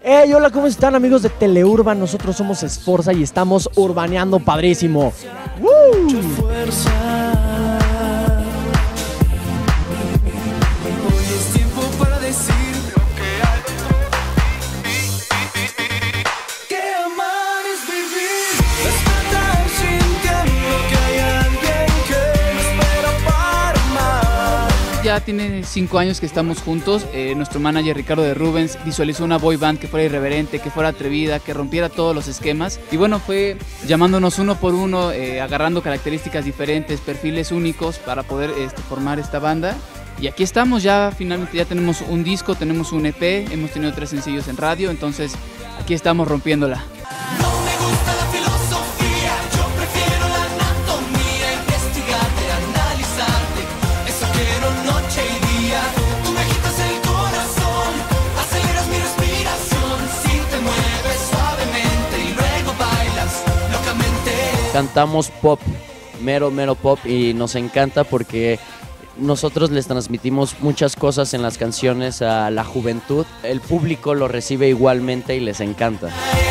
Hey, hola, ¿cómo están, amigos de Teleurban? Nosotros somos Sforza y estamos urbaneando padrísimo. ¡Woo! Ya tiene 5 años que estamos juntos. Nuestro manager Ricardo de Rubens visualizó una boy band que fuera irreverente, que fuera atrevida, que rompiera todos los esquemas. Y bueno, fue llamándonos uno por uno, agarrando características diferentes, perfiles únicos para poder formar esta banda. Y aquí estamos, ya finalmente ya tenemos un disco, tenemos un EP, hemos tenido 3 sencillos en radio, entonces aquí estamos rompiéndola. Cantamos pop, mero pop, y nos encanta porque nosotros les transmitimos muchas cosas en las canciones a la juventud. El público lo recibe igualmente y les encanta.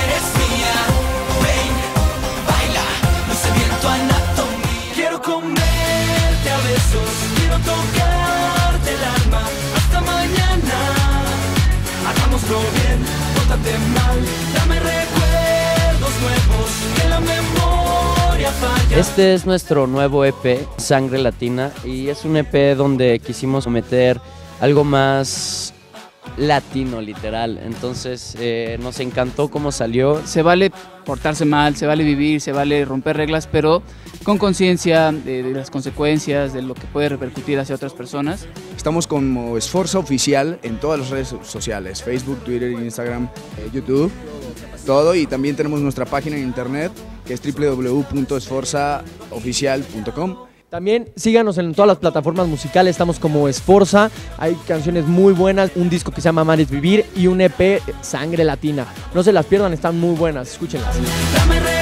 Quiero comerte a besos, quiero tocarte el alma hasta mañana. Hagámoslo bien, pórtate mal, dame recuerdos nuevos que la memoria falla. Este es nuestro nuevo EP, Sangre Latina, y es un EP donde quisimos meter algo más latino, literal. Entonces nos encantó cómo salió. Se vale portarse mal, se vale vivir, se vale romper reglas, pero con conciencia de las consecuencias, de lo que puede repercutir hacia otras personas. Estamos como Sforza Oficial en todas las redes sociales, Facebook, Twitter, Instagram, YouTube, todo, y también tenemos nuestra página en internet que es www.sforzaoficial.com. También síganos en todas las plataformas musicales, estamos como Sforza, hay canciones muy buenas, un disco que se llama Amar es Vivir y un EP, Sangre Latina. No se las pierdan, están muy buenas, escúchenlas.